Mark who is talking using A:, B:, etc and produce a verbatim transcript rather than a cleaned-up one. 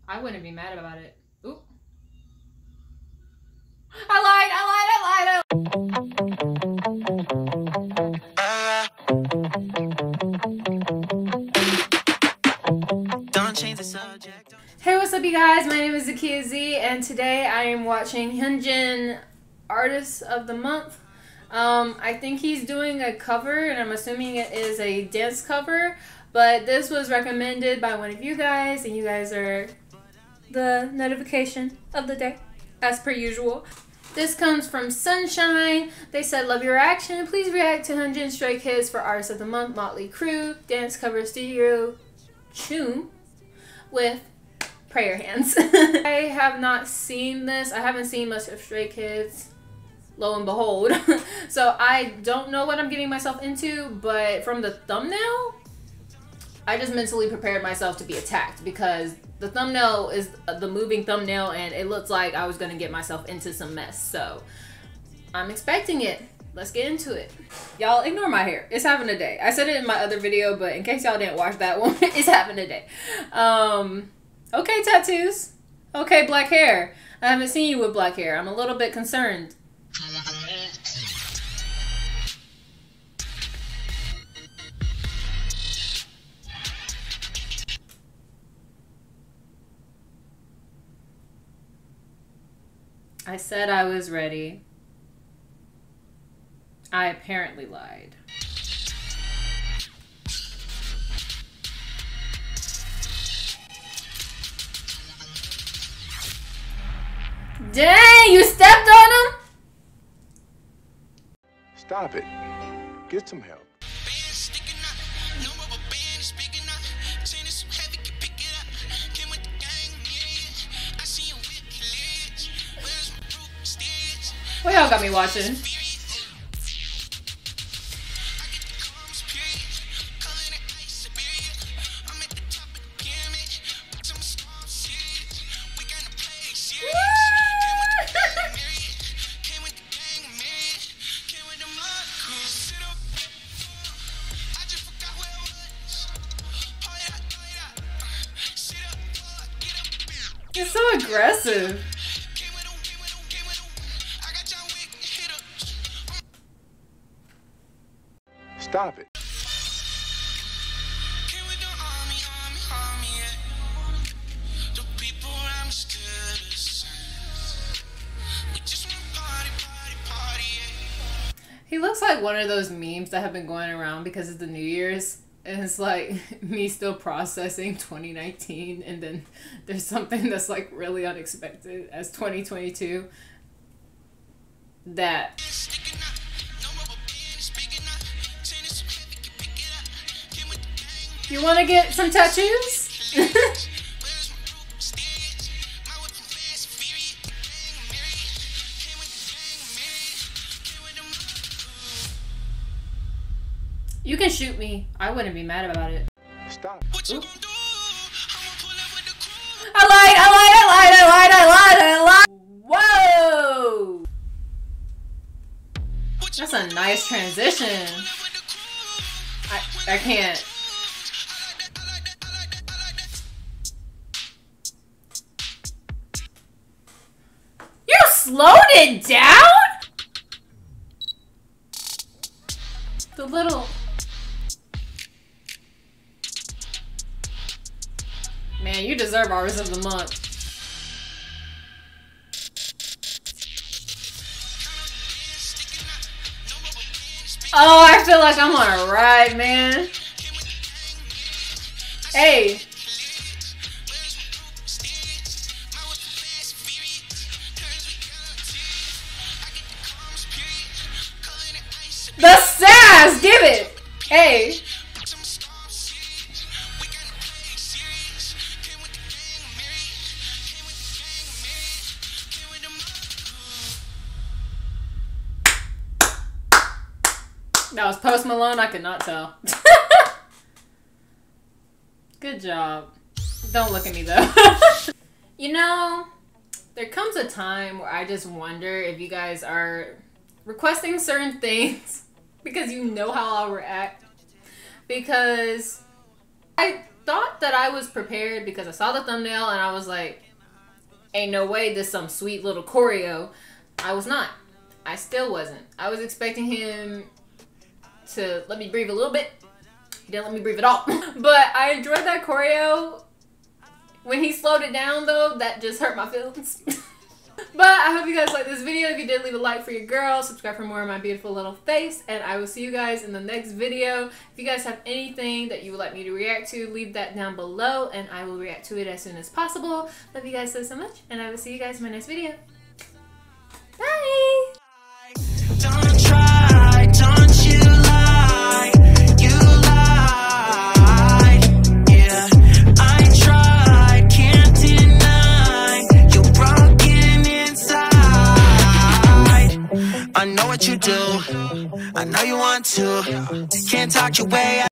A: I wouldn't be mad about it. Oop. I lied, I lied, I lied, I lied. Don't change the subject. Hey, what's up you guys? My name is Zakia Z and today I am watching Hyunjin Artist of the Month. Um, I think he's doing a cover and I'm assuming it is a dance cover, but this was recommended by one of you guys and you guys are the notification of the day, as per usual. This comes from Sunshine. They said, love your reaction. Please react to Hyunjin Stray Kids for Artist of the Month, Motley Crue, Dance Cover Studio Tune with prayer hands. I have not seen this. I haven't seen much of Stray Kids, lo and behold. So I don't know what I'm getting myself into, but from the thumbnail, I just mentally prepared myself to be attacked because the thumbnail is the moving thumbnail and it looks like I was gonna get myself into some mess. So I'm expecting it. Let's get into it. Y'all ignore my hair. It's having a day. I said it in my other video, but in case y'all didn't watch that one, it's having a day. Um, okay, tattoos. Okay, black hair. I haven't seen you with black hair. I'm a little bit concerned. I said I was ready. I apparently lied. Dang, you stepped on him?
B: Stop it. Get some help.
A: What y'all got me watching? You're so aggressive.
B: Stop it.
A: He looks like one of those memes that have been going around because it's the New Year's. And it's like me still processing twenty nineteen and then there's something that's like really unexpected as twenty twenty-two. That. You want to get some tattoos? You can shoot me. I wouldn't be mad about it.
B: Stop.
A: Oop. I lied, I lied, I lied, I lied, I lied, I lied. Whoa! That's a nice transition. I, I can't. You slowed it down? The little... Man, you deserve Artist of the Month. Oh, I feel like I'm on a ride, man. Hey. The sass! Give it! Hey. That was Post Malone, I could not tell. Good job. Don't look at me though. You know, there comes a time where I just wonder if you guys are requesting certain things because you know how I'll react. Because I thought that I was prepared because I saw the thumbnail and I was like, ain't no way this some sweet little choreo. I was not. I still wasn't. I was expecting him to let me breathe a little bit. He didn't let me breathe at all. But I enjoyed that choreo. When he slowed it down though, that just hurt my feelings. But I hope you guys liked this video. If you did, leave a like for your girl. Subscribe for more of my beautiful little face. And I will see you guys in the next video. If you guys have anything that you would like me to react to, leave that down below. And I will react to it as soon as possible. Love you guys so, so much. And I will see you guys in my next video. Bye! Don't try, don't you lie. You lie. Yeah, I tried, can't deny. You're broken inside. I know what you do, I know you want to. Can't talk your way out.